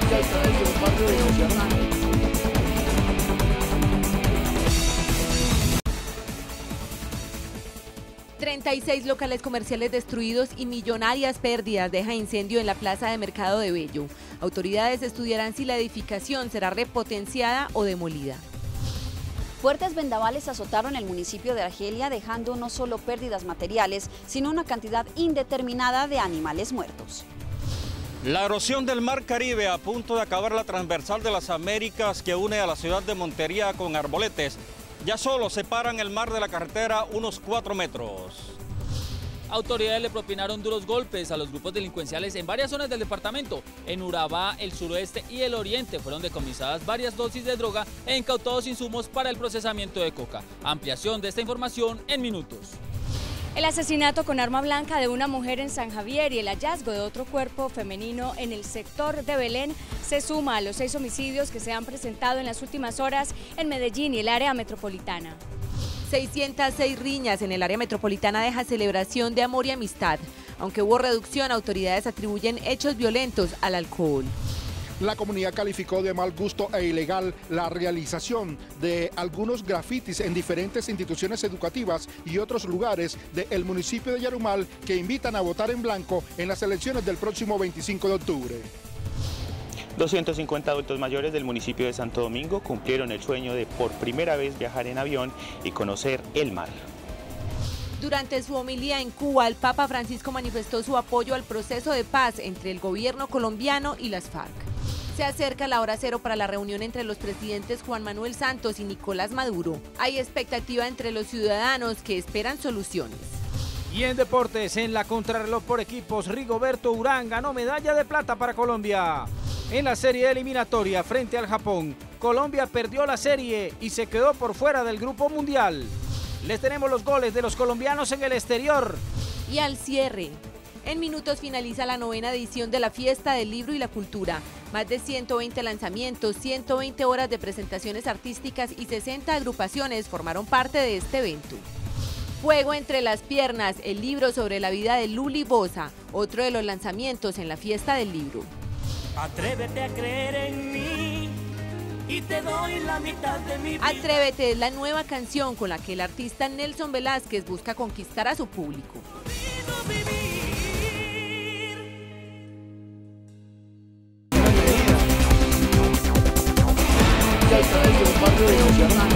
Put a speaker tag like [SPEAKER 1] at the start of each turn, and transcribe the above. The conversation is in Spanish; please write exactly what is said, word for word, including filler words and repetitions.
[SPEAKER 1] treinta y seis locales comerciales destruidos y millonarias pérdidas deja incendio en la plaza de Mercado de Bello. Autoridades estudiarán si la edificación será repotenciada o demolida.
[SPEAKER 2] Fuertes vendavales azotaron el municipio de Argelia, dejando no solo pérdidas materiales, sino una cantidad indeterminada de animales muertos.
[SPEAKER 3] La erosión del Mar Caribe a punto de acabar la transversal de las Américas que une a la ciudad de Montería con Arboletes. Ya solo separan el mar de la carretera unos cuatro metros.
[SPEAKER 4] Autoridades le propinaron duros golpes a los grupos delincuenciales en varias zonas del departamento. En Urabá, el suroeste y el oriente fueron decomisadas varias dosis de droga e incautados insumos para el procesamiento de coca. Ampliación de esta información en minutos.
[SPEAKER 5] El asesinato con arma blanca de una mujer en San Javier y el hallazgo de otro cuerpo femenino en el sector de Belén se suma a los seis homicidios que se han presentado en las últimas horas en Medellín y el área metropolitana.
[SPEAKER 1] seiscientas seis riñas en el área metropolitana deja celebración de amor y amistad. Aunque hubo reducción, autoridades atribuyen hechos violentos al alcohol.
[SPEAKER 6] La comunidad calificó de mal gusto e ilegal la realización de algunos grafitis en diferentes instituciones educativas y otros lugares del municipio de Yarumal que invitan a votar en blanco en las elecciones del próximo veinticinco de octubre.
[SPEAKER 7] doscientos cincuenta adultos mayores del municipio de Santo Domingo cumplieron el sueño de por primera vez viajar en avión y conocer el mar.
[SPEAKER 1] Durante su homilía en Cuba, el Papa Francisco manifestó su apoyo al proceso de paz entre el gobierno colombiano y las FARC. Se acerca la hora cero para la reunión entre los presidentes Juan Manuel Santos y Nicolás Maduro. Hay expectativa entre los ciudadanos que esperan soluciones.
[SPEAKER 8] Y en deportes, en la contrarreloj por equipos, Rigoberto Urán ganó medalla de plata para Colombia. En la serie eliminatoria frente al Japón, Colombia perdió la serie y se quedó por fuera del grupo mundial. Les tenemos los goles de los colombianos en el exterior.
[SPEAKER 1] Y al cierre, en minutos finaliza la novena edición de la Fiesta del Libro y la Cultura. Más de ciento veinte lanzamientos, ciento veinte horas de presentaciones artísticas y sesenta agrupaciones formaron parte de este evento. Fuego entre las piernas, el libro sobre la vida de Luli Boza, otro de los lanzamientos en la Fiesta del Libro.
[SPEAKER 9] Atrévete a creer en mí y te doy la mitad de mi vida.
[SPEAKER 1] Atrévete es la nueva canción con la que el artista Nelson Velázquez busca conquistar a su público.
[SPEAKER 9] Vivir.